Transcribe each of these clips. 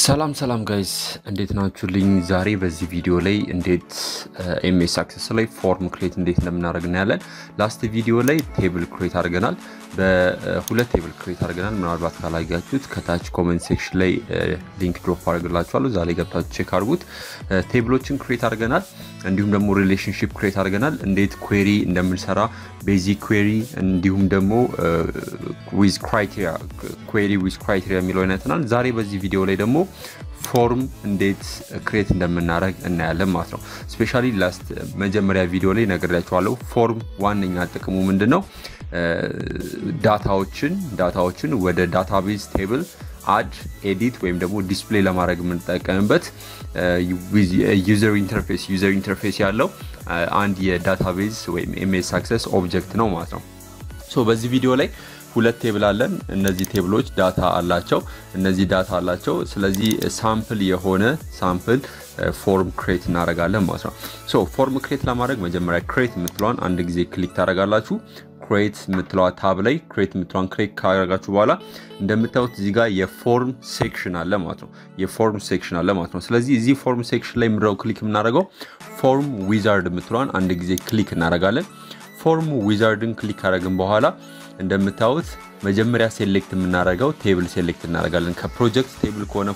ሰላም ጋይስ እንዴት ናችሁልኝ ዛሬ በዚህ ቪዲዮ ላይ እንዴት ኤምኤስ አክሰስ ላይ ፎርም ክሬት እንዴት እንደምናደርግ እናያለን ላስት ቪዲዮ ላይ ቴብል ክሬት አድርገናል በሁለት ቴብል ክሬት አድርገናል ምናልባት ካላያችሁት ከታች ኮሜንት ሴክሽን ላይ ሊንክ ድሮፕ አድርግላችኋለሁ ዛሬ ገብታችሁ ቼክ አድርጉት ቴብሎችን ክሬት አድርገናል እንዲሁም ደግሞ ሪሌሽንሺፕ ክሬት አድርገናል እንዴት ኩዌሪ እንደምንሰራ ቤዚክ ኩዌሪ እንዲሁም ደግሞ with criteria query with criteria የሚለው አይነትናል ዛሬ በዚህ ቪዲዮ ላይ ደግሞ ፎርም እንዴት ክሬት እንደምናደርግ እናያለን ማለት ነው ስፔሻሊ ላስት መጀመሪያ ቪዲዮ ላይ ነግሬያችኋለሁ ፎርም ዋነኛ ጥቅሙ ምንድነው ዳታዎችን ወደ ዳታቤዝ ቴብል አድ ኤዲት ወይም ደግሞ ዲስፕሌይ ለማድረግ የምንጠቀምበት ዩዘር ኢንተርፌስ ያለው አንድ የዳታቤዝ ወይም ኤምኤስ አክሰስ ኦብጀክት ነው ማለት ነው ሶ በዚህ ቪዲዮ ላይ ሁለት ቴብል አለን እነዚህ ቴብሎች ዳታ አላቸው ስለዚህ ሳምፕል ፎርም ክሬት እናደርጋለን ማለት ነው ሶ ፎርም ክሬት ለማድረግ መጀመሪያ ክሬት የምትለዋን አንድ ጊዜ ክሊክ ታደርጋላችሁ ክሬት የምትለዋ ታብ ላይ ክሬት የምትለዋን ክሊክ ካደረጋችሁ በኋላ እንደምታዩት እዚህ ጋር የፎርም ሴክሽን አለ ማለት ነው ስለዚህ እዚህ ፎርም ሴክሽን ላይ ምንድነው ክሊክ የምናደርገው ፎርም ዊዛርድ የምትለዋን አንድ ጊዜ ክሊክ እናደርጋለን ፎርም ዊዛርድን ክሊክ ካደረግን በኋላ እንደምታዩት መጀመሪያ ሴሌክት የምናደርገው ቴብል ሴሌክት እናደርጋለን ከፕሮጀክት ቴብል ከሆነ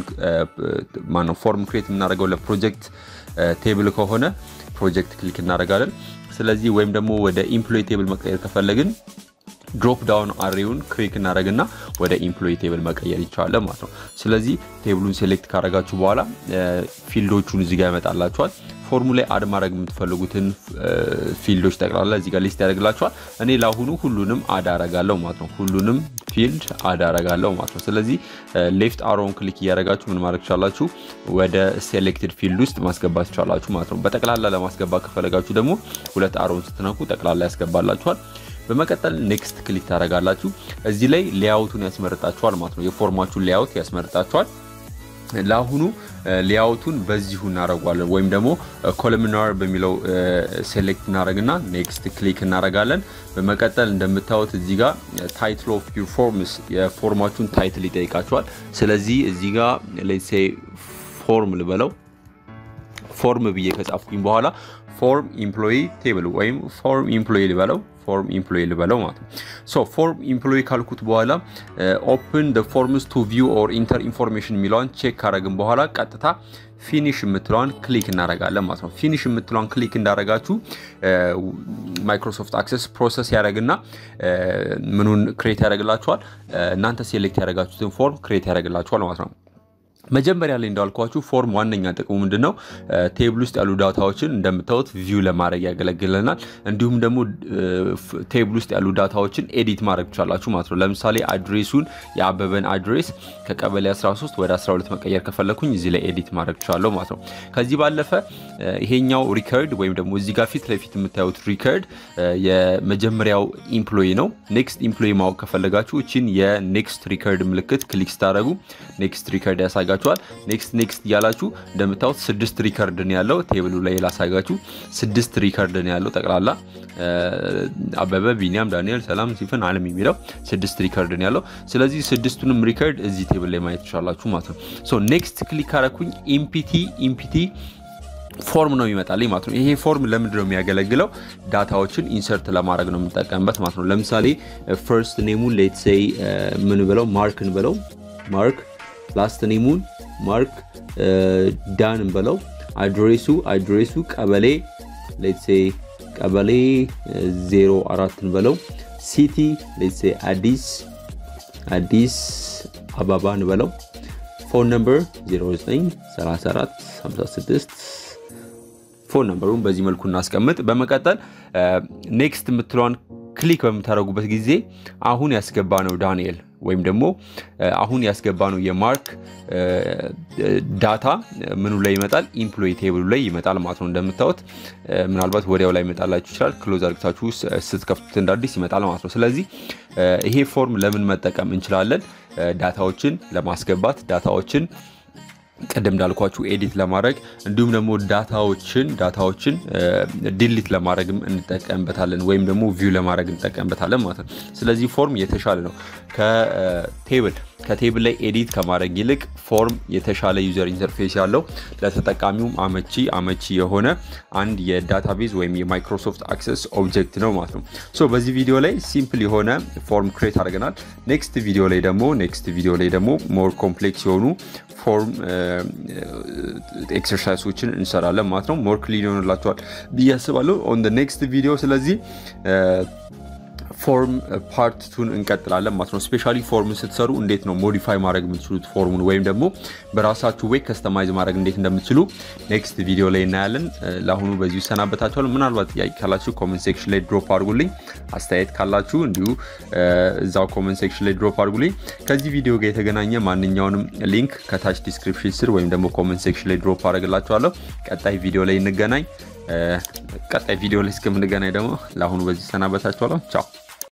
ፎርም ክሬት የምናደርገው ለፕሮጀክት ቴብል ከሆነ ፕሮጀክት ክሊክ እናደርጋለን ስለዚህ ወይም ደግሞ ወደ ኤምፕሎይ ቴብል መቀየር ከፈለግን ድሮፕ ዳውን አሬውን ክሊክ እናደርግና ወደ ኤምፕሎይ ቴብል መቀየር ይቻላል ማለት ነው ስለዚህ ቴብሉን ሴሌክት ካደረጋችሁ በኋላ ፊልዶቹን እዚህ ጋር ያመጣላችኋል ፎርሙ ላይ አድ ማድረግ የምትፈልጉትን ፊልዶች ጠቅላላ እዚህ ጋር ሊስት ያደርግላችኋል እኔ ለአሁኑ ሁሉንም አድ አደርጋለሁ ማለት ነው ሁሉንም ፊልድ አድ አደርጋለሁ ማለት ነው ስለዚህ ሌፍት አሮውን ክሊክ ያደርጋችሁ ምን ማድረግ ይችላልችሁ ወደ ሴሌክትድ ፊልድ ውስጥ ማስገባት ይችላልችሁ ማለት ነው በጠቅላላ ለማስገባት ከፈለጋችሁ ደግሞ ሁለት አሮውን ስትነኩ ጠቅላላ ያስገባላችኋል በመቀጠል ኔክስት ክሊክ ታደርጋላችሁ እዚህ ላይ ሌአውቱን ያስመርጣችኋል ማለት ነው የፎርማችሁን ሌአውት ያስመርጣችኋል ለአሁኑ ሌአውቱን በዚሁ እናደርጋለን ወይም ደግሞ ኮለምናር በሚለው ሴሌክት እናደርግና ኔክስት ክሊክ እናደርጋለን በመቀጠል እንደምታዩት እዚህ ጋር ታይትል ኦፍ ዩር ፎርምስ የፎርማችሁን ታይትል ይጠይቃችኋል ስለዚህ እዚህ ጋር ሌትስ ሴይ ፎርም ብዬ ከጻፍኩኝ በኋላ ፎርም ኤምፕሎይ ቴብል ወይም ፎርም ኤምፕሎይ ልበለው ማለት ነው ሶ ፎርም ኤምፕሎይ ካልኩት በኋላ ኦፕን the forms to view or enter information ሚለውን ቼክ ካደረግን በኋላ ቀጥታ ፊኒሽ የምትለዋን ክሊክ እናደርጋለን ማለት ነው ፊኒሽ የምትለዋን ክሊክ እንዳደረጋችሁ ማይክሮሶፍት አክሰስ ፕሮሰስ ያደርግና ምኑን ክሬት ያደርግላችኋል እናንተ ሴሌክት ያደረጋችሁትን ፎርም ክሬት ያደርግላችኋል ማለት ነው መጀመሪያ ላይ እንዳልኳችሁ ፎርም ዋነኛ ጥቅሙ ምንድነው ቴብል ውስጥ ያሉ ዳታዎችን እንደምታዩት ቪው ለማድረግ ያገለግለናል እንዲሁም ደግሞ ቴብል ውስጥ ያሉ ዳታዎችን ኤዲት ማድረግ ይችላልችሁ ማለት ነው ለምሳሌ አድሬሱን የአበበን አድሬስ ከቀበሌ 13 ወደ 12 መቀየር ከፈለኩኝ እዚህ ላይ ኤዲት ማድረግ ይችላልው ማለት ነው ከዚህ ባለፈ ይሄኛው ሪከርድ ወይም ደግሞ እዚህ ጋር ፊት ለፊት የምታዩት ሪከርድ የመጀመሪያው ኤምፕሎይ ነው ኔክስት ኤምፕሎይ ማወቅ ከፈለጋችሁ እቺን የኔክስት ሪከርድ ምልክት ክሊክ ስታደርጉ ኔክስት ሪከርድ ያሳያችኋል ኔክስት ያላችሁ እንደምታዩት 6 ሪከርድ ነው ያለው ቴብሉ ላይ ላሳያችሁ 6 ሪከርድ ነው ያለው ጠቅላላ አበበ ቢኒያም ዳንኤል ሰላም ሲፈን ዓለም የሚለው 6 ሪከርድ ነው ያለው ስለዚህ 6ቱንም ሪከርድ እዚህ ቴብል ላይ ማየት ይችላልችሁ ማለት ነው ሶ ኔክስት ክሊክ አረኩኝ ኢምፒቲ ፎርም ነው ይመጣልኝ ማለት ነው ይሄ ፎርም ለምንድን ነው የሚያገለግለው ዳታዎችን ኢንሰርት ለማድረግ ነው የምንጠቀምበት ማለት ነው ለምሳሌ ፈርስት ኔሙን ሌትስ ሴይ ምን ብለው ማርክ እንበለው ማርክ ላስት ኔሙን ማርክ ዳን እንበለው አድሬሱ ቀበሌ ሌትስ ሴይ ቀበሌ 04 እንበለው ሲቲ ሌትስ ሴይ አዲስ አበባ እንበለው ፎን ነምበር 093456 ፎን ነምበሩን በዚህ መልኩ እናስቀምጥ በመቀጠል ኔክስት የምትለዋን ክሊክ በመታረጉበት ጊዜ አሁን ያስገባነው ዳንኤል ወይም ደግሞ አሁን ያስገባነው የማርክ ዳታ ምኑ ላይ ይመጣል ኤምፕሎይ ቴብል ላይ ይመጣል ማለት ነው እንደምታዩት ምናልባት ወዲያው ላይ ይመጣላችሁ ይችላል ክሎዝ አድርጋችሁ ስትከፍቱት እንዳዲስ ይመጣል ማለት ነው ስለዚህ ይሄ ፎርም ለምን መጠቀም እንችላለን ዳታዎችን ለማስገባት ዳታዎችን ቀደም እንዳልኳችሁ ኤዲት ለማድረግ እንዲሁም ደግሞ ዳታዎችን ዲሊት ለማድረግም እንጠቀምበታለን ወይም ደግሞ ቪው ለማድረግ እንጠቀምበታለን ማለት ነው ስለዚህ ፎርም የተሻለ ነው ከቴብል ከቴብል ላይ ኤዲት ከማድረግ ይልቅ ፎርም የተሻለ ዩዘር ኢንተርፌስ ያለው ለተጠቃሚውም አመቺ የሆነ አንድ የዳታቤዝ ወይም የማይክሮሶፍት አክሰስ ኦብጀክት ነው ማለት ነው። ሶ በዚህ ቪዲዮ ላይ ሲምፕል የሆነ ፎርም ክሬት አድርገናል። ኔክስት ቪዲዮ ላይ ደግሞ ሞር ኮምፕሌክስ የሆኑ ፎርም ኤክሰርሳይሶችን እንሰራለን ማለት ነው። ሞር ክሊር ይሆንላችኋል ብዬ አስባለሁ ኦን ዘ ኔክስት ቪዲዮ። ስለዚህ ፎርም ፓርት 2 እንቀጥላለን ማለት ነው። ስፔሻሊ ፎርም ስትሰሩ እንዴት ነው ሞዲፋይ ማድረግ የምትችሉት ፎርሙን ወይም ደግሞ በራሳችሁ ወይ ከስተማይዝ ማድረግ እንዴት እንደምትችሉ ኔክስት ቪዲዮ ላይ እናያለን። ለአሁኑ በዚሁ ሰናበታችኋለሁ። ምናልባት ጥያቄ ካላችሁ ኮሜንት ሴክሽን ላይ ድሮፕ አድርጉልኝ። አስተያየት ካላችሁ እንዲሁ እዛው ኮሜንት ሴክሽን ላይ ድሮፕ አድርጉልኝ። ከዚህ ቪዲዮ ጋር የተገናኘ ማንኛውንም ሊንክ ከታች ዲስክሪፕሽን ስር ወይም ደግሞ ኮሜንት ሴክሽን ላይ ድሮፕ አድርግላችኋለሁ። ቀጣይ ቪዲዮ ላይ እንገናኝ። ቀጣይ ቪዲዮ ላይ እስከምንገናኝ ደግሞ ለአሁኑ በዚህ ሰናበታችኋለሁ። ቻው።